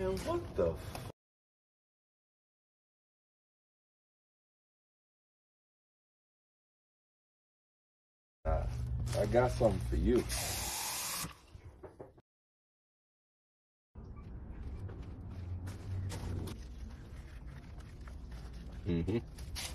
Man, what the f? I got something for you. Mm-hmm.